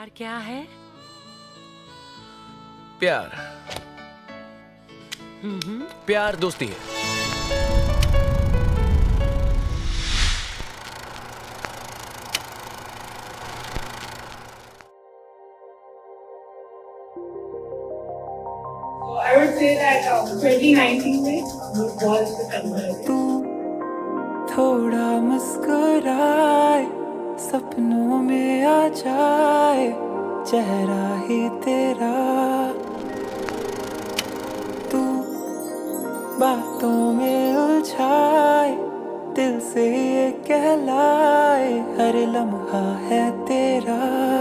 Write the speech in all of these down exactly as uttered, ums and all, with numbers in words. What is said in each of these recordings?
प्यार क्या है? प्यार प्यार दोस्ती है। I would say that um, twenty nineteen में was the summer. तू थोड़ा मुस्कुराए, सपनों में आ जाए चेहरा ही तेरा। तू बातों में उलझाए, दिल से ये कहलाए हर लम्हा है तेरा।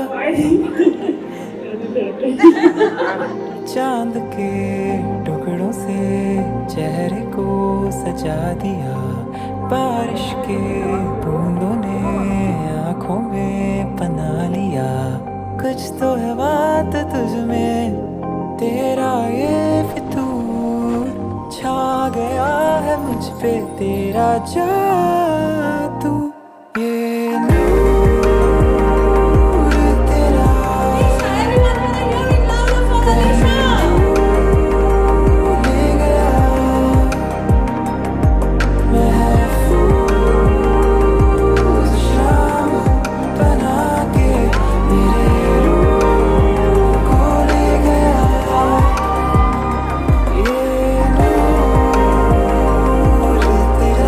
चांद के टुकड़ों से चेहरे को सजा दिया, बारिश के बूंदों ने आँखों में बना लिया। कुछ तो है बात तुझ में, तेरा ये फितूर छा गया है मुझ पे तेरा जादू। ये नूर तेरा ले गया, महफूज शाम बना के मेरे रूह को ले गया। ये नूर तेरा,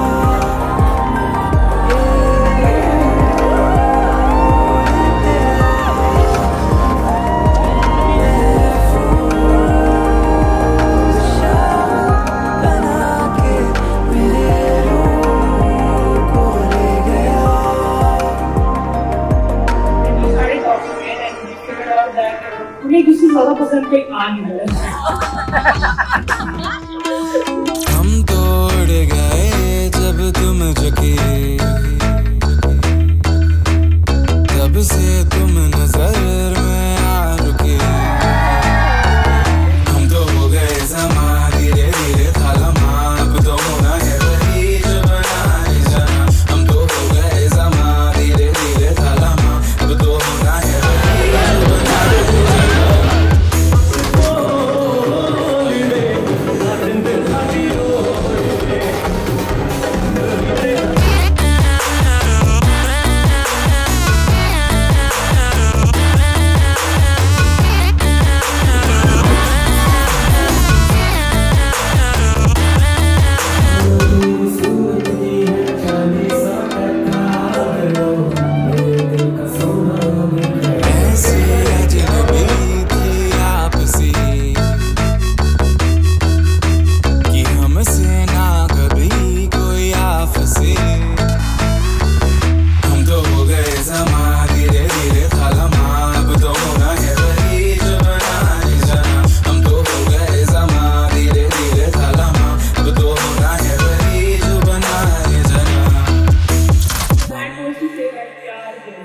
उन्हें किसी ज्यादा पसंद कोई आ नहीं रहा। हम तोड़ गए जब तुम झुके, तब से तुम नजर में आ रुके। हम तो हो गए समा, धीरे धीरे था लम्हा, अब तो होना है वही जो बनाए जाना। हम तो हो गए समा, धीरे धीरे था लम्हा, अब तो होना है वही जो बनाए जाना। That was to say that प्यार है।